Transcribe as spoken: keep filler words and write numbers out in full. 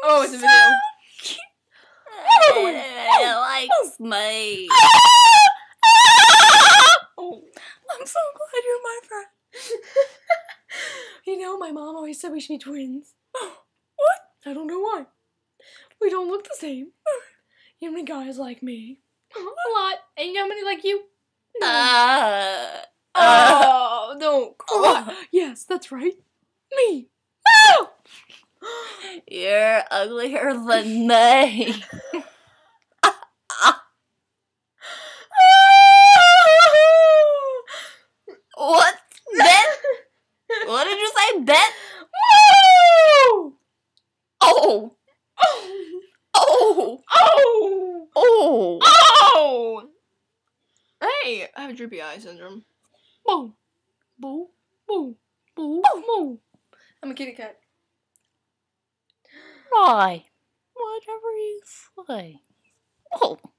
Oh, it's a video. It likes me. Oh, I'm so glad you're my friend. You know, my mom always said we should be twins. What? I don't know why. We don't look the same. You know how many guys like me? A lot. And you know how many like you? No. Uh, Oh, don't cry. Oh. Yes, that's right. Me. Oh! You're uglier than me. What? Bet? What did you say? Bet? Woo! Oh. Oh. Oh. Oh. Oh. Oh. Hey, I have droopy eye syndrome. Boo. Boo. Boo. Boo. Boo. I'm a kitty cat. Why? Whatever you say. Oh.